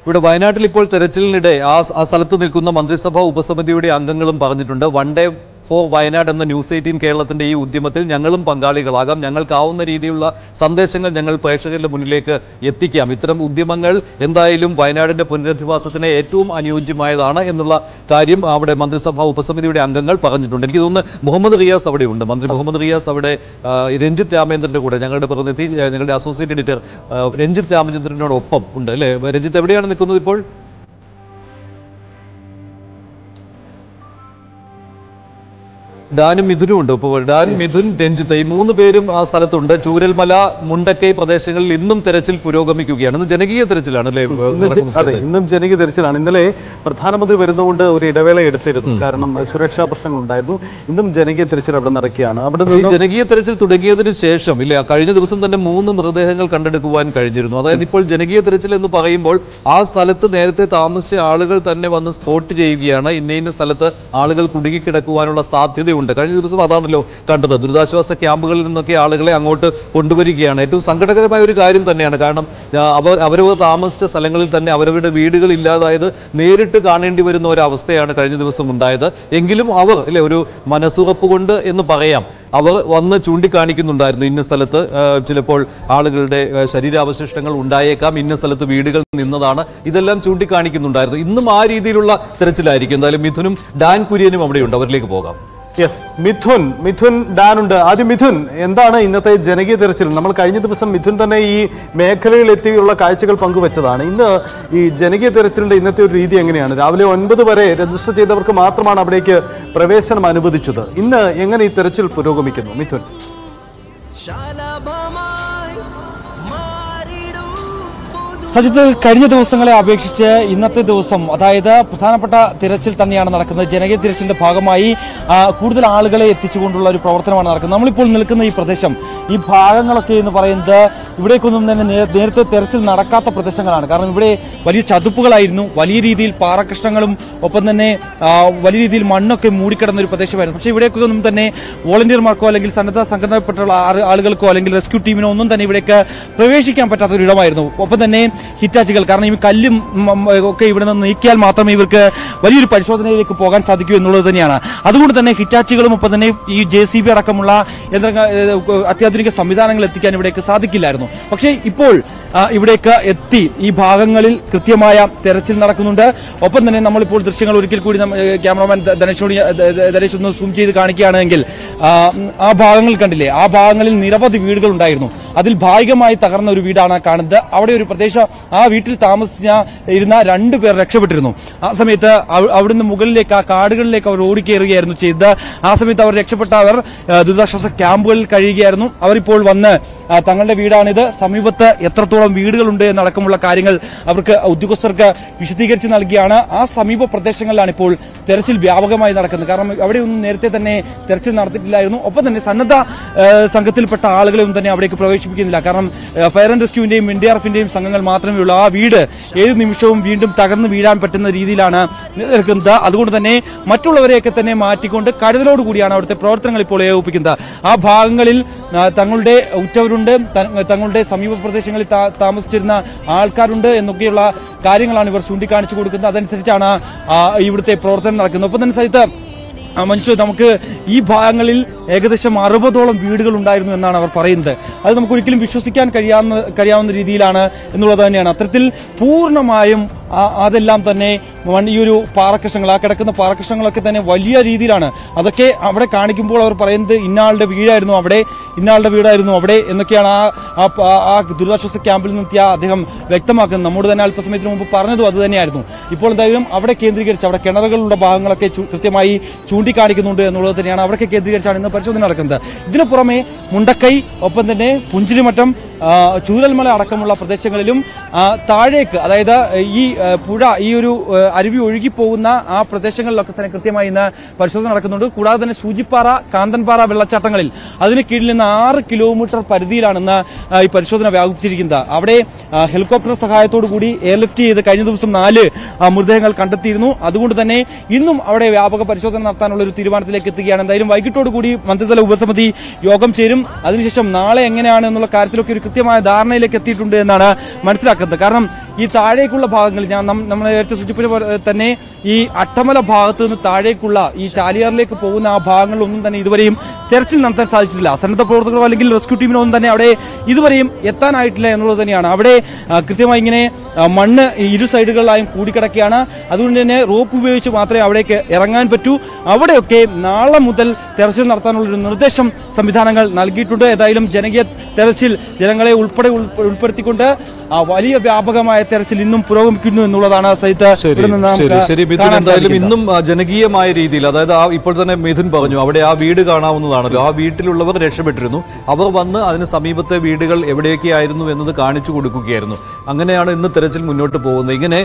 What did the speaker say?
ഇവിടെ വയനാട്ടിൽ ഇപ്പോൾ തെരച്ചിലിനിടെ ആ സ്ഥലത്ത് നിൽക്കുന്ന മന്ത്രിസഭാ ഉപസമിതിയുടെ അംഗങ്ങളും പറഞ്ഞിട്ടുണ്ട് വൺ ഡേ ഫോർ വയനാട് എന്ന ന്യൂസ് 18 കേരളത്തിന്റെ ഈ ഉദ്യമത്തിൽ ഞങ്ങളും പങ്കാളികളാകാം, ഞങ്ങൾക്കാവുന്ന രീതിയിലുള്ള സന്ദേശങ്ങൾ ഞങ്ങൾ പ്രേക്ഷകരുടെ മുന്നിലേക്ക് എത്തിക്കാം. ഇത്തരം ഉദ്യമങ്ങൾ എന്തായാലും വയനാടിന്റെ പുനരധിവാസത്തിന് ഏറ്റവും അനുയോജ്യമായതാണ് എന്നുള്ള കാര്യം അവിടെ മന്ത്രിസഭാ ഉപസമിതിയുടെ അംഗങ്ങൾ പറഞ്ഞിട്ടുണ്ട്. എനിക്ക് തോന്നുന്നു മുഹമ്മദ് റിയാസ് അവിടെയുണ്ട്. മന്ത്രി മുഹമ്മദ് റിയാസ് അവിടെ രഞ്ജിത്ത് രാമചന്ദ്രന്റെ കൂടെ ഞങ്ങളുടെ പ്രതിനിധി, ഞങ്ങളുടെ അസോസിയേറ്റ് എഡിറ്റർ രഞ്ജിത്ത് രാമചന്ദ്രനോടൊപ്പം ഉണ്ട് അല്ലേ? രഞ്ജിത്ത് എവിടെയാണ് നിൽക്കുന്നത് ഇപ്പോൾ? ഡാനും മിഥുനും ഉണ്ട്. ഇപ്പോൾ ഡാൻ, മിഥുൻ, രഞ്ജിത്ത് ഈ 3 പേരും ആ സ്ഥലത്തുണ്ട്. ചൂരൽമല, മുണ്ടക്കൈ പ്രദേശങ്ങളിൽ ഇന്നും തെരച്ചിൽ പുരോഗമിക്കുകയാണ്. ഇന്ന് ജനകീയ തെരച്ചിലാണ് അല്ലേ? അതെ, ഇന്നും ജനകീയ തെരച്ചിലാണ്. ഇന്നലെ പ്രധാനമന്ത്രി വരുന്നതുകൊണ്ട് ഒരു ഇടവേള എടുത്തിരുന്നു, കാരണം സുരക്ഷാ പ്രശ്നങ്ങൾ ഉണ്ടായിരുന്നു. ഇന്നും ജനകീയ തെരച്ചിൽ അവിടെ നടക്കുകയാണ്. അവിടെ ജനകീയ തെരച്ചിൽ തുടങ്ങിയതിനു ശേഷം ഇല്ല, കഴിഞ്ഞ ദിവസം തന്നെ 3 മൃതദേഹങ്ങൾ കണ്ടെടുക്കുവാൻ കഴിഞ്ഞിരുന്നു. അതായത് ഇപ്പോൾ ജനകീയ തെരച്ചിൽ എന്ന് പറയുമ്പോൾ ആ സ്ഥലത്ത് നേരത്തെ താമസിച്ച ആളുകൾ തന്നെ വന്ന് സ്പോട്ട് ചെയ്യുകയാണ്. ഇന്ന സ്ഥലത്ത് ആളുകൾ കുടുങ്ങിക്കിടക്കുവാനുള്ള സാധ്യതയുണ്ട്. കഴിഞ്ഞ ദിവസം അതാണല്ലോ കണ്ടത്. ദുരിതാശ്വാസ ക്യാമ്പുകളിൽ നിന്നൊക്കെ ആളുകളെ അങ്ങോട്ട് കൊണ്ടുവരികയാണ്. ഏറ്റവും സങ്കടകരമായ ഒരു കാര്യം തന്നെയാണ്. കാരണം അവരവർ താമസിച്ച സ്ഥലങ്ങളിൽ തന്നെ അവരവരുടെ വീടുകൾ ഇല്ലാതായത് നേരിട്ട് കാണേണ്ടി വരുന്ന ഒരവസ്ഥയാണ് കഴിഞ്ഞ ദിവസം ഉണ്ടായത്. എങ്കിലും അവർ അല്ലെ ഒരു മനസ്സുറപ്പ് കൊണ്ട് എന്ന് പറയാം, അവർ വന്ന് ചൂണ്ടിക്കാണിക്കുന്നുണ്ടായിരുന്നു ഇന്ന സ്ഥലത്ത് ചിലപ്പോൾ ആളുകളുടെ ശരീരാവശിഷ്ടങ്ങൾ ഉണ്ടായേക്കാം, ഇന്ന സ്ഥലത്ത് വീടുകൾ നിന്നതാണ്, ഇതെല്ലാം ചൂണ്ടിക്കാണിക്കുന്നുണ്ടായിരുന്നു. ഇന്നും ആ രീതിയിലുള്ള തെരച്ചിലായിരിക്കും. എന്തായാലും മിഥുനും ഡാൻ കുര്യനും അവിടെയുണ്ട്, അവരിലേക്ക് പോകാം. യെസ്, മിഥുൻ ഡാനുണ്ട്. ആദ്യം മിഥുൻ, എന്താണ് ഇന്നത്തെ ജനകീയ തെരച്ചിൽ? നമ്മൾ കഴിഞ്ഞ ദിവസം മിഥുൻ തന്നെ ഈ മേഖലയിൽ എത്തിയുള്ള കാഴ്ചകൾ പങ്കുവച്ചതാണ്. ഇന്ന് ഈ ജനകീയ തെരച്ചിലിന്റെ ഇന്നത്തെ ഒരു രീതി എങ്ങനെയാണ്? രാവിലെ 9 വരെ രജിസ്റ്റർ ചെയ്തവർക്ക് മാത്രമാണ് അവിടേക്ക് പ്രവേശനം അനുവദിച്ചത്. ഇന്ന് എങ്ങനെ ഈ തെരച്ചിൽ പുരോഗമിക്കുന്നു മിഥുൻ? സജിത്ത്, കഴിഞ്ഞ ദിവസങ്ങളെ അപേക്ഷിച്ച് ഇന്നത്തെ ദിവസം അതായത് പ്രധാനപ്പെട്ട തിരച്ചിൽ തന്നെയാണ് നടക്കുന്നത്. ജനകീയ തിരച്ചിലിന്റെ ഭാഗമായി കൂടുതൽ ആളുകളെ എത്തിച്ചുകൊണ്ടുള്ള ഒരു പ്രവർത്തനമാണ് നടക്കുന്നത്. നമ്മളിപ്പോൾ നിൽക്കുന്ന ഈ പ്രദേശം, ഈ ഭാഗങ്ങളൊക്കെ എന്ന് പറയുന്നത് ഇവിടേക്കൊന്നും തന്നെ നേരത്തെ തെരച്ചിൽ നടക്കാത്ത പ്രദേശങ്ങളാണ്. കാരണം ഇവിടെ വലിയ ചതുപ്പുകളായിരുന്നു, വലിയ രീതിയിൽ പാറകഷ്ണങ്ങളും ഒപ്പം തന്നെ വലിയ രീതിയിൽ മണ്ണൊക്കെ മൂടിക്കിടന്ന ഒരു പ്രദേശമായിരുന്നു. പക്ഷേ ഇവിടേക്കൊന്നും തന്നെ വോളണ്ടിയർമാർക്കോ അല്ലെങ്കിൽ സന്നദ്ധ സംഘടനപ്പെട്ടുള്ള ആളുകൾക്കോ അല്ലെങ്കിൽ റെസ്ക്യൂ ടീമിനോ ഒന്നും തന്നെ ഇവിടേക്ക് പ്രവേശിക്കാൻ പറ്റാത്ത ഒരു ഇടമായിരുന്നു. ഒപ്പം തന്നെ ഹിറ്റാച്ചികൾ, കാരണം ഈ കല്ലും ഒക്കെ ഇവിടെ നിന്ന് നീക്കിയാൽ മാത്രമേ ഇവർക്ക് വലിയൊരു പരിശോധനയിലേക്ക് പോകാൻ സാധിക്കൂ എന്നുള്ളത് തന്നെയാണ്. അതുകൊണ്ട് തന്നെ ഹിറ്റാച്ചികളും ഒപ്പം തന്നെ ഈ JCB അടക്കമുള്ള അത്യാധുനിക സംവിധാനങ്ങൾ എത്തിക്കാൻ ഇവിടേക്ക് സാധിക്കില്ലായിരുന്നു. പക്ഷേ ഇപ്പോൾ ഇവിടേക്ക് എത്തി ഈ ഭാഗങ്ങളിൽ കൃത്യമായ തെരച്ചിൽ നടക്കുന്നുണ്ട്. ഒപ്പം തന്നെ നമ്മളിപ്പോൾ ദൃശ്യങ്ങൾ ഒരിക്കൽ കൂടി ക്യാമറമാൻ ധനേഷ് ഒന്ന് സൂം ചെയ്ത് കാണിക്കുകയാണെങ്കിൽ ആ ഭാഗങ്ങൾ കണ്ടില്ലേ? ആ ഭാഗങ്ങളിൽ നിരവധി വീടുകൾ ഉണ്ടായിരുന്നു. അതിൽ ഭാഗികമായി തകർന്ന ഒരു വീടാണ് കാണുന്നത്. അവിടെ ഒരു ആ വീട്ടിൽ താമസിച്ചിരുന്ന 2 പേർ രക്ഷപ്പെട്ടിരുന്നു. ആ സമയത്ത് അവിടുന്ന് മുകളിലേക്ക് ആ കാടുകളിലേക്ക് അവർ ഓടിക്കയറുകയായിരുന്നു ചെയ്തത്. ആ സമയത്ത് അവർ രക്ഷപ്പെട്ടവർ ദുരിതാശ്വാസ ക്യാമ്പുകളിൽ കഴിയുകയായിരുന്നു. അവരിപ്പോൾ വന്ന് തങ്ങളുടെ വീടാണിത്, സമീപത്ത് എത്രത്തോളം വീടുകളുണ്ട് എന്നടക്കമുള്ള കാര്യങ്ങൾ അവർക്ക് ഉദ്യോഗസ്ഥർക്ക് വിശദീകരിച്ച് നൽകിയാണ്. ആ സമീപ പ്രദേശങ്ങളിലാണ് ഇപ്പോൾ തെരച്ചിൽ വ്യാപകമായി നടക്കുന്നത്. കാരണം അവിടെയൊന്നും നേരത്തെ തന്നെ തെരച്ചിൽ നടത്തിയിട്ടില്ലായിരുന്നു. ഒപ്പം തന്നെ സന്നദ്ധ സംഘത്തിൽപ്പെട്ട ആളുകളെയൊന്നും തന്നെ അവിടേക്ക് പ്രവേശിപ്പിക്കുന്നില്ല. കാരണം ഫയർ ആൻഡ് റെസ്ക്യൂവിന്റെയും NDRFന്റെയും സംഘങ്ങൾ മാത്രമേ ഉള്ളൂ. ആ വീട് ഏത് നിമിഷവും വീണ്ടും തകർന്നു വീഴാൻ പറ്റുന്ന രീതിയിലാണ് നിൽക്കുന്നത്. അതുകൊണ്ട് തന്നെ മറ്റുള്ളവരെയൊക്കെ തന്നെ മാറ്റിക്കൊണ്ട് കരുതലോടുകൂടിയാണ് അവിടുത്തെ പ്രവർത്തനങ്ങൾ ഇപ്പോൾ ഏകോപിപ്പിക്കുന്നത്. ആ ഭാഗങ്ങളിൽ തങ്ങളുടെ ഉറ്റവരുണ്ട്, തങ്ങളുടെ സമീപ പ്രദേശങ്ങളിൽ താമസിച്ചിരുന്ന ആൾക്കാരുണ്ട് എന്നൊക്കെയുള്ള കാര്യങ്ങളാണ് ഇവർ ചൂണ്ടിക്കാണിച്ചു കൊടുക്കുന്നത്. അതനുസരിച്ചാണ് ഇവിടുത്തെ പ്രവർത്തനം നടക്കുന്നത്. ഒപ്പം തന്നെ സഹിത മനുഷ്യർ, നമുക്ക് ഈ ഭാഗങ്ങളിൽ ഏകദേശം 60ഓളം വീടുകൾ ഉണ്ടായിരുന്നു എന്നാണ് അവർ പറയുന്നത്. അത് നമുക്ക് ഒരിക്കലും വിശ്വസിക്കാൻ കഴിയാവുന്ന രീതിയിലാണ് എന്നുള്ളത് തന്നെയാണ്. അത്തരത്തിൽ പൂർണ്ണമായും അതെല്ലാം തന്നെ ഈ ഒരു പാറക്കഷ്ണങ്ങൾ, ആ കിടക്കുന്ന പാറക്കഷ്ണങ്ങളൊക്കെ തന്നെ വലിയ രീതിയിലാണ്. അതൊക്കെ അവിടെ കാണിക്കുമ്പോൾ അവർ പറയുന്നത് ഇന്നാളുടെ വീടായിരുന്നു അവിടെ, ഇന്നാളുടെ വീടായിരുന്നു അവിടെ എന്നൊക്കെയാണ് ആ ദുരിതാശ്വാസ ക്യാമ്പിൽ നിന്നെത്തിയ അദ്ദേഹം വ്യക്തമാക്കുന്നത്. നമ്മോട് തന്നെ അല്പസമയത്തിന് മുമ്പ് പറഞ്ഞതും അത് തന്നെയായിരുന്നു. ഇപ്പോൾ എന്തായാലും അവിടെ കേന്ദ്രീകരിച്ച് അവിടെ കിണറുകളുടെ ഭാഗങ്ങളൊക്കെ കൃത്യമായി ചൂണ്ടിക്കാണിക്കുന്നുണ്ട് എന്നുള്ളത് തന്നെയാണ്. അവിടേക്ക് കേന്ദ്രീകരിച്ചാണ് ഇന്ന് പരിശോധന നടക്കുന്നത്. ഇതിനു പുറമെ മുണ്ടക്കൈ, ഒപ്പം തന്നെ പുഞ്ചിരിമറ്റം, ചൂരൽമല അടക്കമുള്ള പ്രദേശങ്ങളിലും താഴേക്ക്, അതായത് ഈ പുഴ, ഈ ഒരു അരുവി ഒഴുകിപ്പോകുന്ന ആ പ്രദേശങ്ങളിലൊക്കെ തന്നെ കൃത്യമായി ഇന്ന് പരിശോധന നടക്കുന്നുണ്ട്. കൂടാതെ തന്നെ സൂചിപ്പാറ, കാന്തൻപാറ വെള്ളച്ചാട്ടങ്ങളിൽ അതിന് കീഴിൽ നിന്ന് 6 കിലോമീറ്റർ പരിധിയിലാണ് ഇന്ന് ഈ പരിശോധന വ്യാപിപ്പിച്ചിരിക്കുന്നത്. അവിടെ ഹെലികോപ്റ്റർ സഹായത്തോടു കൂടി എയർലിഫ്റ്റ് ചെയ്ത് കഴിഞ്ഞ ദിവസം 4 മൃതദേഹങ്ങൾ കണ്ടെത്തിയിരുന്നു. അതുകൊണ്ട് തന്നെ ഇന്നും അവിടെ വ്യാപക പരിശോധന നടത്താനുള്ള ഒരു തീരുമാനത്തിലേക്ക് എത്തുകയാണ്. എന്തായാലും വൈകിട്ടോടുകൂടി മന്ത്രിതല ഉപസമിതി യോഗം ചേരും. അതിനുശേഷം നാളെ എങ്ങനെയാണ് എന്നുള്ള കാര്യത്തിലൊക്കെ ഒരു കൃത്യമായ ധാരണയിലേക്ക് എത്തിയിട്ടുണ്ട് എന്നാണ് മനസ്സിലാക്കുന്നത്. കാരണം ഈ താഴേക്കുള്ള ഭാഗങ്ങളിൽ നമ്മൾ നേരത്തെ സൂചിപ്പിച്ച പോലെ തന്നെ ഈ അട്ടമല ഭാഗത്ത് നിന്ന് താഴേക്കുള്ള ഈ ചാലിയാറിലേക്ക് പോകുന്ന ആ ഭാഗങ്ങളിലൊന്നും തന്നെ ഇതുവരെയും തെരച്ചിൽ നടത്താൻ സാധിച്ചിട്ടില്ല. സന്നദ്ധ പ്രവർത്തകരോ അല്ലെങ്കിൽ റെസ്ക്യൂ ടീമിനോ ഒന്നും തന്നെ അവിടെ ഇതുവരെയും എത്താനായിട്ടില്ല എന്നുള്ളത് തന്നെയാണ്. അവിടെ കൃത്യമായി ഇങ്ങനെ മണ്ണ് ഇരു സൈഡുകളിലായും കൂടിക്കിടക്കുകയാണ്. അതുകൊണ്ട് തന്നെ റോപ്പ് ഉപയോഗിച്ച് മാത്രമേ അവിടേക്ക് ഇറങ്ങാൻ പറ്റൂ. അവിടെയൊക്കെ നാളെ മുതൽ തെരച്ചിൽ നടത്താനുള്ളൊരു നിർദ്ദേശം സംവിധാനങ്ങൾ നൽകിയിട്ടുണ്ട്. ഏതായാലും ജനകീയ തെരച്ചിൽ ജനങ്ങളെ ഉൾപ്പെടുത്തിക്കൊണ്ട് വലിയ വ്യാപകമായ തെരച്ചിൽ ഇന്നും പുരോഗമിക്കുന്നു എന്നുള്ളതാണ് എന്തായാലും ഇന്നും ജനകീയമായ രീതിയിൽ, അതായത് ഇപ്പോൾ തന്നെ മിഥുൻ പറഞ്ഞു അവിടെ ആ വീട് കാണാവുന്നതാണല്ലോ, ആ വീട്ടിലുള്ളവർ രക്ഷപ്പെട്ടിരുന്നു. അവർ വന്ന് അതിന് സമീപത്തെ വീടുകൾ എവിടെയൊക്കെയായിരുന്നു എന്നത് കാണിച്ചു കൊടുക്കുകയായിരുന്നു. അങ്ങനെയാണ് ഇന്ന് തെരച്ചിൽ മുന്നോട്ട് പോകുന്നത്. ഇങ്ങനെ